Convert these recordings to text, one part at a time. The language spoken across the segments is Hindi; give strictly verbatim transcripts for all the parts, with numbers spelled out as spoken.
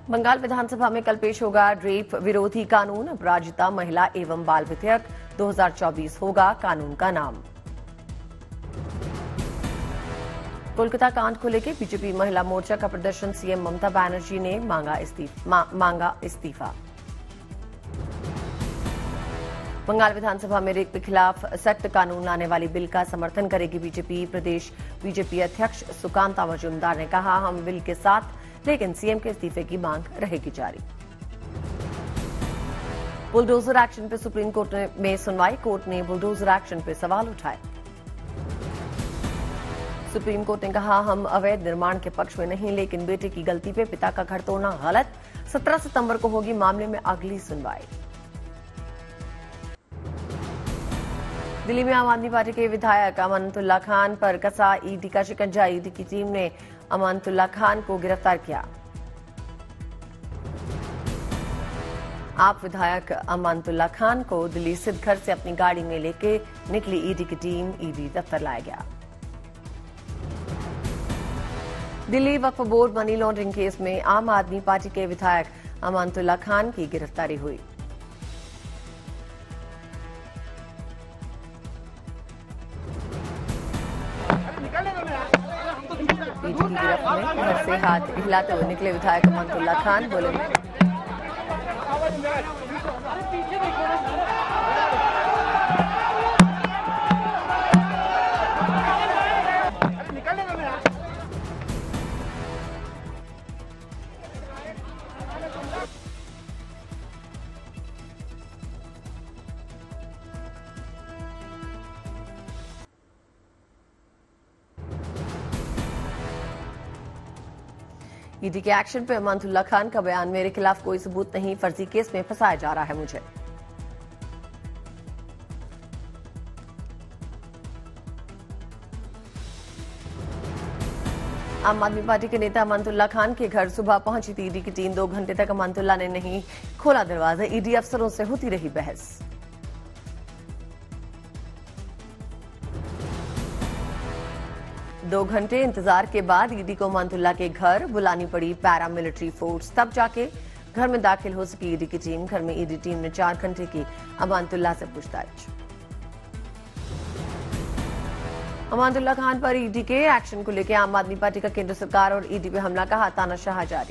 बंगाल विधानसभा में कल पेश होगा रेप विरोधी कानून। अपराजिता महिला एवं बाल विधेयक दो हज़ार चौबीस होगा कानून का नाम। कोलकाता कांड को लेकर बीजेपी महिला मोर्चा का प्रदर्शन। सीएम ममता बनर्जी ने मांगा इस्तीफा मा, मांगा इस्तीफा। बंगाल विधानसभा में रेप के खिलाफ सख्त कानून लाने वाली बिल का समर्थन करेगी बीजेपी। प्रदेश बीजेपी अध्यक्ष सुकांता मजूमदार ने कहा, हम बिल के साथ, लेकिन सीएम के इस्तीफे की मांग रहेगी जारी। बुलडोजर एक्शन पर सुप्रीम कोर्ट में सुनवाई। कोर्ट ने बुलडोजर एक्शन पर सवाल उठाए। सुप्रीम कोर्ट ने कहा, हम अवैध निर्माण के पक्ष में नहीं, लेकिन बेटे की गलती पे पिता का घर तोड़ना गलत। सत्रह सितंबर को होगी मामले में अगली सुनवाई। दिल्ली में आम आदमी पार्टी के विधायक अमानतुल्लाह खान पर कसा ईडी का शिकंजा। ईडी की टीम ने अमानतुल्लाह खान को गिरफ्तार किया। आप विधायक अमानतुल्लाह खान को दिल्ली स्थित घर से अपनी गाड़ी में लेके निकली ईडी की टीम। ईडी दफ्तर लाया गया। दिल्ली वक्फ बोर्ड मनी लॉन्ड्रिंग केस में आम आदमी पार्टी के विधायक अमानतुल्लाह खान की गिरफ्तारी हुई। ईडी की गिरफ्त में घर से हाथ हिलाते हुए निकले विधायक अमानतुल्लाह खान बोले, ईडी के एक्शन पे अमानतुल्लाह खान का बयान, मेरे खिलाफ कोई सबूत नहीं, फर्जी केस में फंसाया जा रहा है मुझे। आम आदमी पार्टी के नेता अमानतुल्लाह खान के घर सुबह पहुंची थी ईडी की टीम। दो घंटे तक अमानतुल्लाह ने नहीं खोला दरवाजा। ईडी अफसरों से होती रही बहस। दो घंटे इंतजार के बाद ईडी को अमानतुल्लाह के घर बुलानी पड़ी पैरामिलिट्री फोर्स, तब जाके घर में दाखिल हो सकी ईडी की टीम। घर में ईडी टीम ने चार घंटे की अमानतुल्लाह से पूछताछ। अमानतुल्लाह खान पर ईडी के एक्शन को लेकर आम आदमी पार्टी का केंद्र सरकार और ईडी पे हमला का तानाशाह जारी।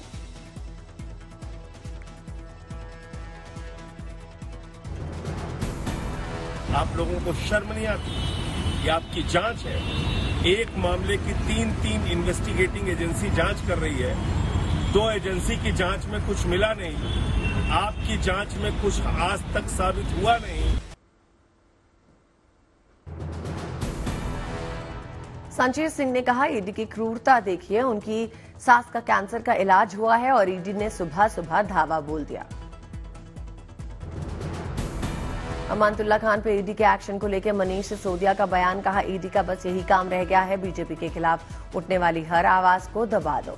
आप लोगों को शर्म नहीं आती? ये आपकी जांच है। एक मामले की तीन तीन इन्वेस्टिगेटिंग एजेंसी जांच कर रही है। दो एजेंसी की जांच में कुछ मिला नहीं। आपकी जांच में कुछ आज तक साबित हुआ नहीं। संजय सिंह ने कहा, ईडी की क्रूरता देखिए, उनकी सास का कैंसर का इलाज हुआ है और ईडी ने सुबह सुबह धावा बोल दिया। अमानतुल्लाह खान पर ईडी के एक्शन को लेकर मनीष सिसोदिया का बयान, कहा, ईडी का बस यही काम रह गया है, बीजेपी के खिलाफ उठने वाली हर आवाज को दबा दो।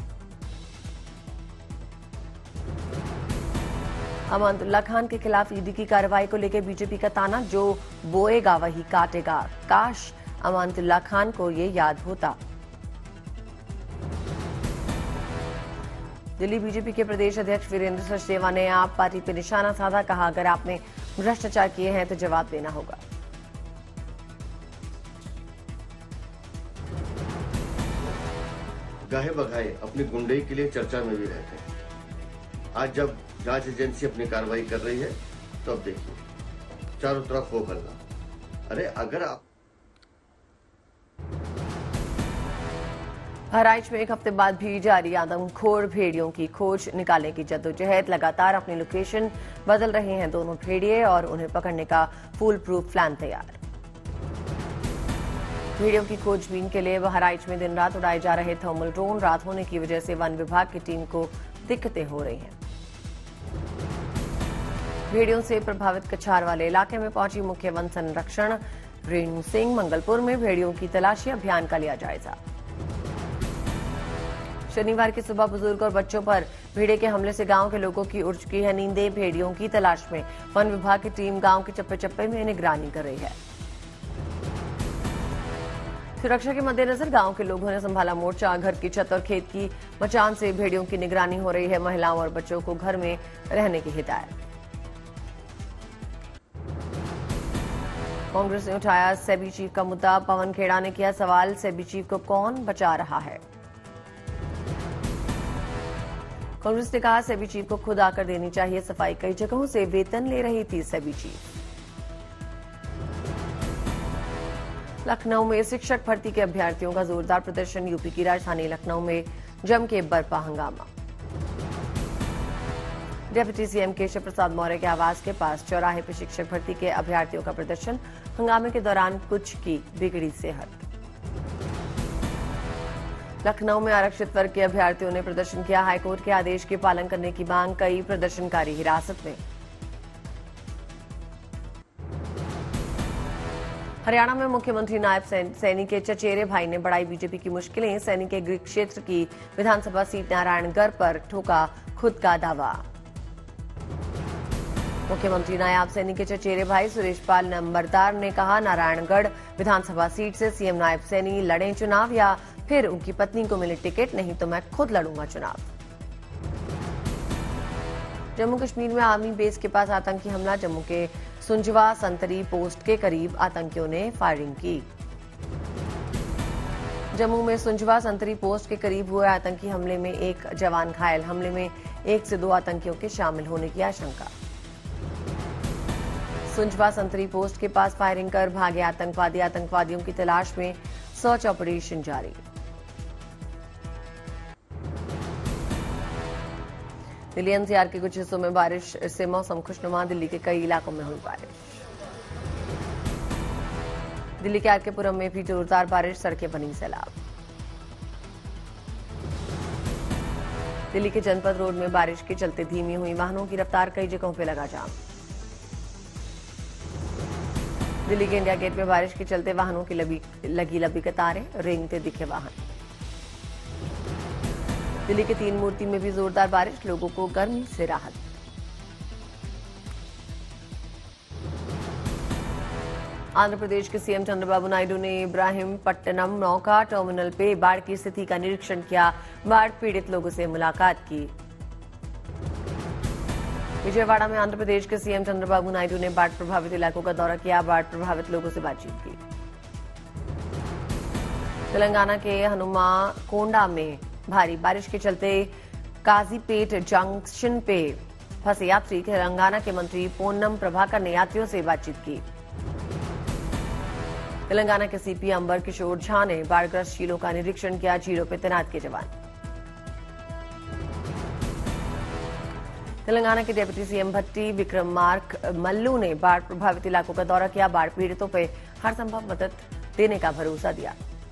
अमानतुल्लाह खान के खिलाफ ईडी की कार्रवाई को लेकर बीजेपी का ताना, जो बोएगा वही काटेगा। काश अमानतुल्लाह खान को ये याद होता। दिल्ली बीजेपी के प्रदेश अध्यक्ष वीरेंद्र सचदेवा ने आप पार्टी पर निशाना साधा, कहा, अगर आपने भ्रष्टाचार किए हैं तो जवाब देना होगा। गाहे बगाहे अपनी गुंडई के लिए चर्चा में भी रहते हैं। आज जब जांच एजेंसी अपनी कार्रवाई कर रही है तो अब देखिए चारों तरफ हो हल्ला। अरे अगर आप बहराइच में एक हफ्ते बाद भी जारी आदमखोर भेड़ियों की खोज निकालने की जद्दोजहद। लगातार अपनी लोकेशन बदल रहे हैं दोनों भेड़िए और उन्हें पकड़ने का फुल प्रूफ प्लान तैयार। भेड़ियों की खोजबीन के लिए बहराइच में दिन रात उड़ाए जा रहे थर्मल ड्रोन। रात होने की वजह से वन विभाग की टीम को दिक्कतें हो रही हैं। भेड़ियों से प्रभावित कछार वाले इलाके में पहुंची मुख्य वन संरक्षण रेणु सिंह। मंगलपुर में भेड़ियों की तलाशी अभियान का लिया जायजा। शनिवार की सुबह बुजुर्ग और बच्चों पर भेड़िए के हमले से गांव के लोगों की उड़ चुकी है नींदें। भेड़ियों की तलाश में वन विभाग की टीम गांव के चप्पे चप्पे में निगरानी कर रही है। सुरक्षा के मद्देनजर गांव के लोगों ने संभाला मोर्चा। घर की छत और खेत की मचान से भेड़ियों की निगरानी हो रही है। महिलाओं और बच्चों को घर में रहने की हिदायत। कांग्रेस ने उठाया सेबी चीफ का मुद्दा। पवन खेड़ा ने किया सवाल, सेबी चीफ को कौन बचा रहा है। कांग्रेस ने कहा सेबी चीफ को खुद आकर देनी चाहिए सफाई। कई जगहों से वेतन ले रही थी सेबी चीफ। लखनऊ में शिक्षक भर्ती के अभ्यर्थियों का जोरदार प्रदर्शन। यूपी की राजधानी लखनऊ में जम के बरपा हंगामा। डिप्टी सीएम केशव प्रसाद मौर्य के आवास के पास चौराहे पर शिक्षक भर्ती के अभ्यर्थियों का प्रदर्शन। हंगामे के दौरान कुछ की बिगड़ी सेहत। लखनऊ में आरक्षित वर्ग के अभ्यर्थियों ने प्रदर्शन किया। हाईकोर्ट के आदेश के पालन करने की मांग। कई प्रदर्शनकारी हिरासत में। हरियाणा में मुख्यमंत्री नायब सैनी के चचेरे भाई ने बढ़ाई बीजेपी की मुश्किलें। सैनी के गृह क्षेत्र की विधानसभा सीट नारायणगढ़ पर ठोका खुद का दावा। मुख्यमंत्री नायब सैनी के चचेरे भाई सुरेश पाल नंबरदार ने कहा, नारायणगढ़ विधानसभा सीट से सीएम नायब सैनी लड़ें चुनाव या फिर उनकी पत्नी को मिले टिकट, नहीं तो मैं खुद लड़ूंगा चुनाव। जम्मू कश्मीर में आर्मी बेस के पास आतंकी हमला। जम्मू के सुंजवा संतरी पोस्ट के करीब आतंकियों ने फायरिंग की। जम्मू में सुंजवा संतरी पोस्ट के करीब हुए आतंकी हमले में एक जवान घायल। हमले में एक से दो आतंकियों के शामिल होने की आशंका। सुंजवा संतरी पोस्ट के पास फायरिंग कर भागे आतंकवादी। आतंकवादियों की तलाश में सर्च ऑपरेशन जारी। दिल्ली एनसीआर के कुछ हिस्सों में बारिश से मौसम खुशनुमा। दिल्ली के कई इलाकों में हुई बारिश। दिल्ली के आरके पुरम में भी जोरदार बारिश। सड़कें बनी सैलाब। दिल्ली के जनपद रोड में बारिश के चलते धीमी हुई वाहनों की रफ्तार। कई जगहों पर लगा जाम। दिल्ली के इंडिया गेट में बारिश के चलते वाहनों की लगी लगी लंबी कतारें। रेंगते दिखे वाहन। दिल्ली के तीन मूर्ति में भी जोरदार बारिश। लोगों को गर्मी से राहत। आंध्र प्रदेश के सीएम चंद्रबाबू नायडू ने इब्राहिमपट्टनम नौका टर्मिनल पे बाढ़ की स्थिति का निरीक्षण किया। बाढ़ पीड़ित लोगों से मुलाकात की। विजयवाड़ा में आंध्र प्रदेश के सीएम चंद्रबाबू नायडू ने बाढ़ प्रभावित इलाकों का दौरा किया। बाढ़ प्रभावित लोगों से बातचीत की। तेलंगाना के हनुमा कोंडा में भारी बारिश के चलते काजीपेट जंक्शन पे फंसे यात्री। तेलंगाना के मंत्री पोन्नम प्रभाकर ने यात्रियों से बातचीत की। तेलंगाना के सीपी अंबर किशोर झा ने बाढ़ग्रस्त झीलों का निरीक्षण किया। झीलों पर तैनात किए जवान। तेलंगाना के डिप्टी सीएम भट्टी विक्रमार्क मल्लू ने बाढ़ प्रभावित इलाकों का दौरा किया। बाढ़ पीड़ितों पर हर संभव मदद देने का भरोसा दिया।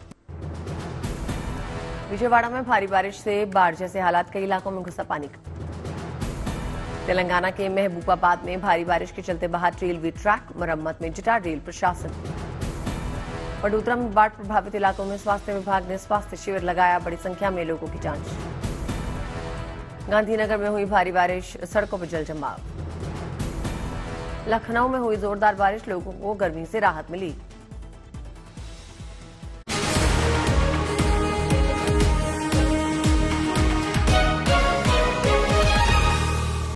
विजयवाड़ा में भारी बारिश से बाढ़ जैसे हालात। कई इलाकों में घुसा पानी। तेलंगाना के महबूबाबाद में भारी बारिश के चलते बहाल रेलवे ट्रैक। मरम्मत में जुटा रेल प्रशासन। वडोदरा में बाढ़ प्रभावित इलाकों में स्वास्थ्य विभाग ने स्वास्थ्य शिविर लगाया। बड़ी संख्या में लोगों की जांच। गांधीनगर में हुई भारी बारिश। सड़कों पर जल जमाव। लखनऊ में हुई जोरदार बारिश। लोगों को गर्मी से राहत मिली।